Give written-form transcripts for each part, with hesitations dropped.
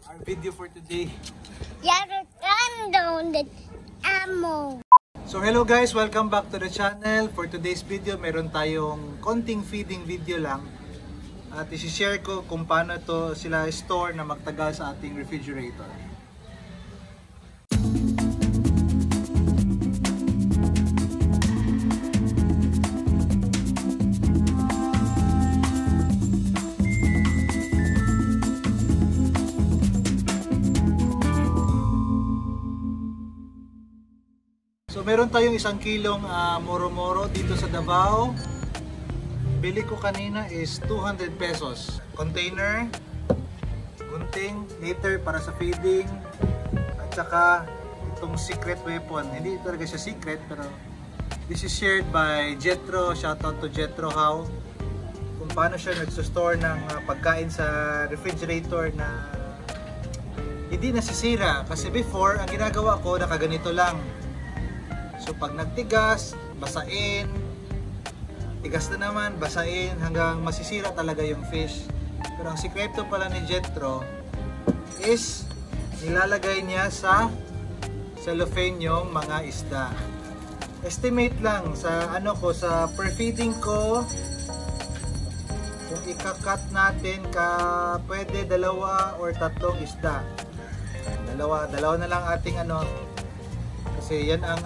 Our video for today. Down the ammo. So hello guys, welcome back to the channel. For today's video, meron tayong konting feeding video lang. At isi-share ko kung paano to sila store na magtagal sa ating refrigerator. So meron tayong 1 kilong moro-moro dito sa Davao. Bili ko kanina is 200 pesos. Container, gunting, liter para sa feeding, at saka itong secret weapon. Hindi talaga siya secret pero this is shared by Jetro. Shoutout to Jetro How. Kung paano siya nagsustor ng pagkain sa refrigerator na hindi nasisira. Kasi before, ang ginagawa ko nakaganito lang. So pag nagtigas, basain, tigas na naman, basain hanggang masisira talaga yung fish. Pero ang sikreto pala ni Jetro is nilalagay niya sa cellophane yung mga isda. Estimate lang sa sa per feeding ko, kung ika-cut natin pwede 2 or 3 isda. Dalawa na lang ating kasi yan ang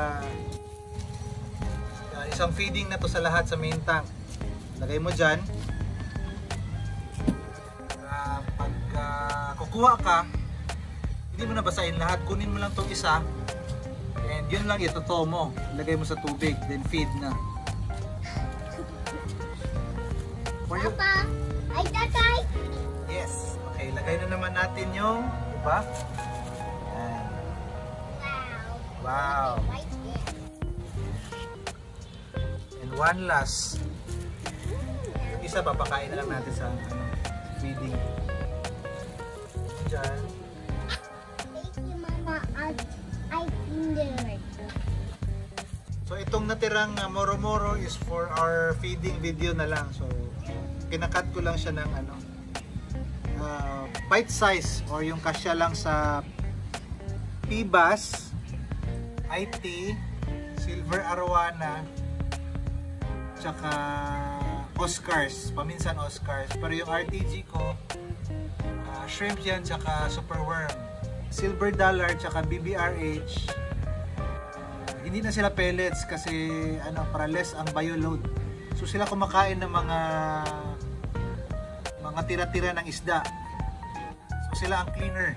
isang feeding na to sa lahat sa main tank. Lagay mo dyan. Pag kukuha ka, hindi mo na basahin lahat. Kunin mo lang tong isa. And yun lang ituto mo. Lagay mo sa tubig. Then feed na. Papa, ay tatay. Yes. Okay, lagay na naman natin yung iba. Wow. And one last. Yung isa papakain na lang natin sa feeding. Diyan. Thank you, Mama. I fingered. So itong natirang moro-moro is for our feeding video na lang. So kinakat ko lang siya ng bite size or yung kasya lang sa P-Bass, IT, Silver Arowana, tsaka Oscars, paminsan Oscars. Pero yung RTG ko, shrimp yan, tsaka super worm. Silver Dollar, tsaka BBRH. Hindi na sila pellets kasi para less ang bioload. So sila kumakain ng mga tira-tira ng isda. So sila ang cleaner.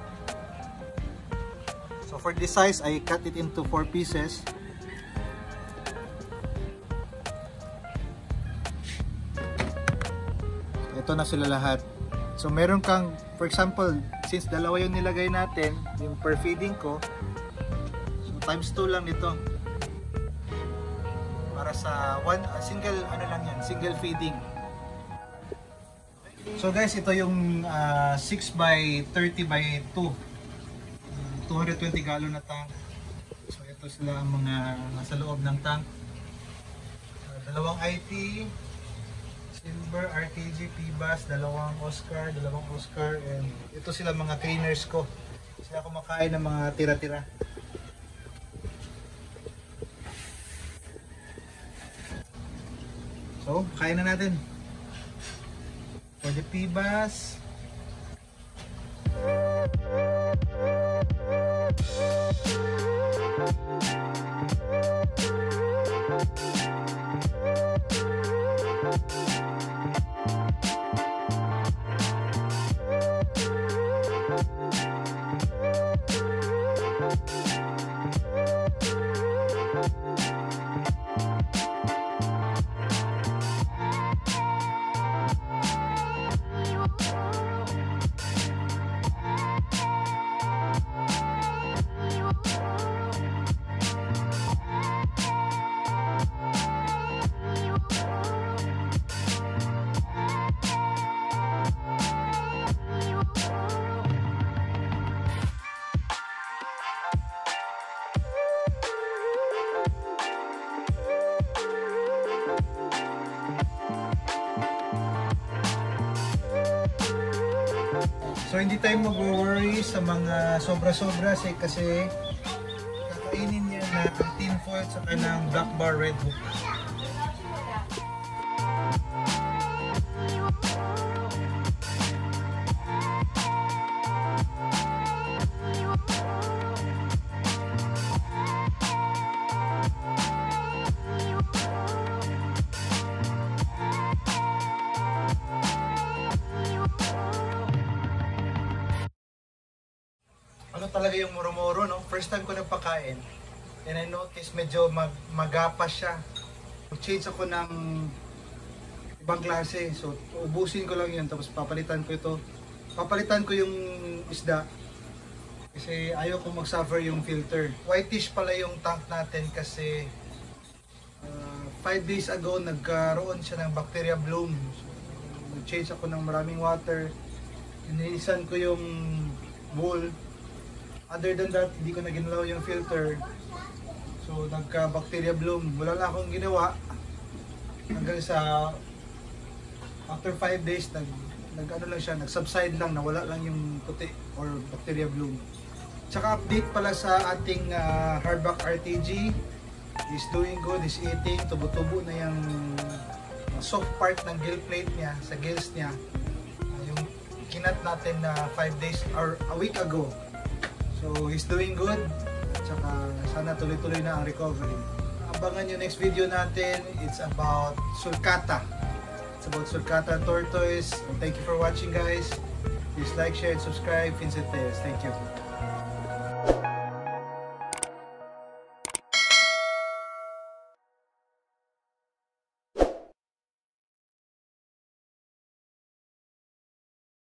So for this size, I cut it into 4 pieces. Ito na sila lahat. So meron kang, for example, since 2 yung nilagay natin, yung per feeding ko, so times 2 lang nito. Para sa single single feeding. So guys, ito yung 6 by 30 by 2. 220 gallon na tank. So ito sila ang mga nasa loob ng tank. 2 IT, Silver, RTG, P-Bass, 2 Oscar, and ito sila mga cleaners ko. Sila kumakain ng mga tira-tira. So, kain na natin. For the P-Bass, So hindi tayo mag-worry sa mga sobra-sobra kasi kakainin niya na tin foil sa kanang black bar red hook. Ano talaga yung moro-moro, no? First time ko nagpakain. And I noticed medyo magapas siya. Mag-change ako ng ibang klase. So, ubusin ko lang yun. Tapos papalitan ko ito. Papalitan ko yung isda. Kasi ayaw ko mag-suffer yung filter. Whitish pala yung tank natin kasi 5 days ago nagkaroon siya ng bacteria bloom. So, nag-change ako ng maraming water. Inilisan ko yung bowl. Other than that, hindi ko na ginalaw yung filter. So, nagka-bacteria bloom. Wala lang akong ginawa. Hanggang sa after 5 days, ano lang siya, nag-subside lang, nawala lang yung puti or bacteria bloom. Tsaka update pala sa ating hardback RTG. Is doing good, is eating. Tubo-tubo na yung soft part ng gill plate niya, sa gills niya. Yung kinat natin na 5 days or a week ago. So, he's doing good. Tsaka sana tuloy-tuloy na ang recovery. Abangan yung next video natin. It's about sulcata. It's about sulcata tortoise. Thank you for watching, guys. Please like, share, and subscribe. Vincent Tales. Thank you.